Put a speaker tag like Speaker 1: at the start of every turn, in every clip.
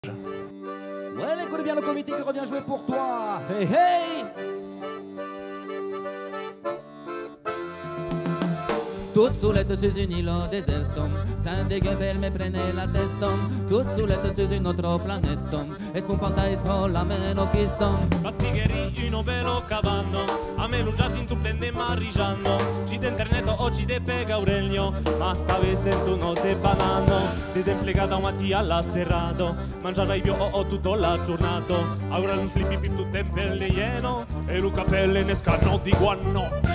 Speaker 1: Ouais, écoute bien le comité qui revient jouer pour toi. Hey, hey! Toute soulette sur une île déserte, Saint-Déguebel me prenait la testa. Toute soulette sur une autre planète, e spunpantai sola meno chiston.
Speaker 2: Pastigherii in un velo cavanno, a me lugiati in tu prende marrigiano. Ci de internet o ci de pe Gaurelio, ma stavi sento no te banano. Desemplegata matti alla serrato, mangiarai più o tutto la giornata. Ora non slippi più tutto in pelle ieno, e lu capelle ne scanno di guanno.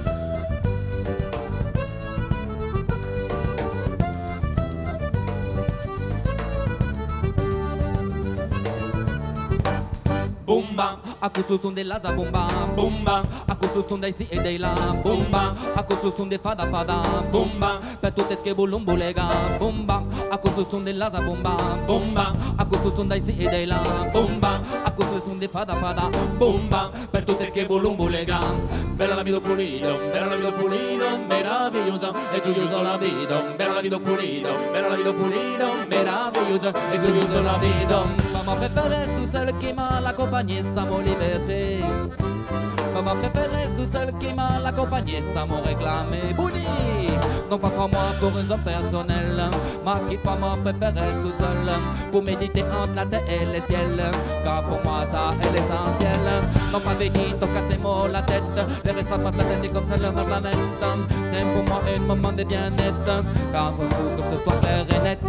Speaker 1: Bumba, a questo son della zabumba, bumba, a questo son dei si e dei la, bumba, a questo son de fada fada, bumba, per tutte che bulumbulega, bumba, a questo son della zabumba, bumba, a questo son dei si e dei la, bumba, a questo son de fada fada, bumba, per tutte che bulumbulega. Bella la vida pulido, meravigliosa, e gioioso la vida, bella la vida pulido, meravigliosa, e gioioso la vida. Maman préférée tout seul qui m'a l'accompagné, ça mon liberté. Maman préférée tout seul qui m'a l'accompagné, ça mon réclamé. Bouli, non pas pour moi pour une zone personnelle, ma qui pas ma préférée tout seul, pour méditer entre la terre et le ciel, car pour moi ça est l'essentiel. Non pas venir te casser moi la tête, les restes pas la tête comme celle de la planète. C'est pour moi un moment de bien-être, car pour vous que ce soit clair et net.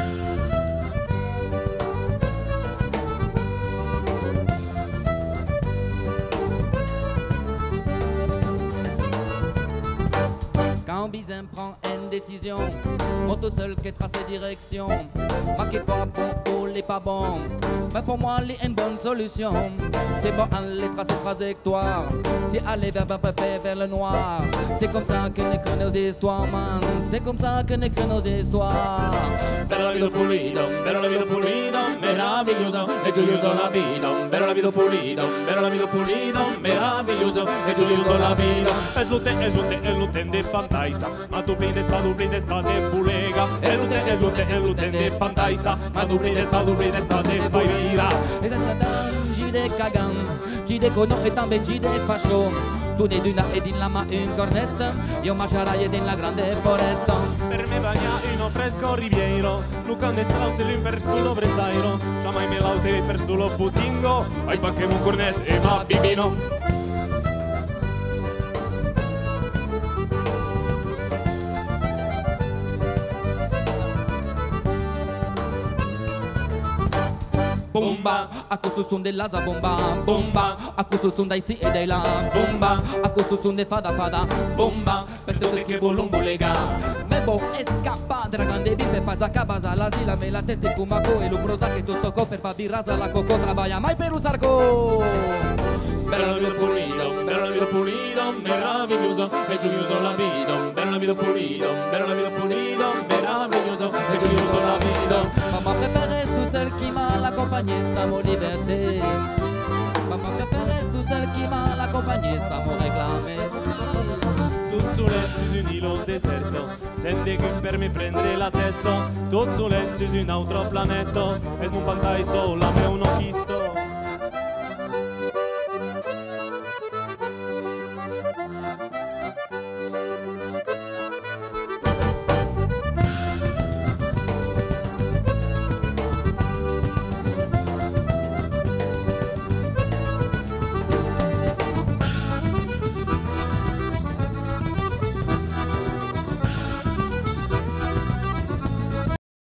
Speaker 1: Quand Bizin prend une décision, moi tout seul qui trace direction, ma qui pas bon ou les pas bon, mais pour moi il y a une bonne solution. C'est bon aller tracer trajectoire, si aller vers le noir. C'est comme ça que nous créons nos histoires, man. C'est comme ça que nous créons nos histoires. Bella la vida pulido, meraviglioso, e gioioso la vida. Bella la vida pulido, meraviglioso, e gioioso la vida.
Speaker 2: Ezlute, eluten de pantaisa, ma dublide spade bulega. Eluten de pantaisa, ma dublide spade fai vira.
Speaker 1: E gide cagan, gide cono e tambe gide fascio. Tu ne d'una ed in la ma un cornetta, io mangerai ed in la grande foresta.
Speaker 2: Per me bagna in un fresco riviero, Lucan e Strauss e per solo bresairo. Jamais me laute per solo putingo, ai pacche un cornet e ma bibino. Bomba,
Speaker 1: a questo son della zabomba, bomba, a questo son dai si e dei la, bomba, a questo son de fada fada, bomba, per tutte che volumbulega. Mebo escappa della grande bife, pasa cabasa, l'asila, me la testa e cumaco, e lo prosa che tutto co per pavirasa la coco trabaia, mai per usarco. Bella la vida pulido, meraviglioso, e gioioso la vida. Bella la vida pulido, meraviglioso, e gioioso la vida. Maman préférée tout seul qui m'a l'accompagné, ça mon liberté. Maman préférée tout seul qui m'a l'accompagné, ça mon réclamé.
Speaker 2: Tut sulet su un île deserto, sente che per me prende la testa. Tut sulet su un altro pianeta, e smupantai sola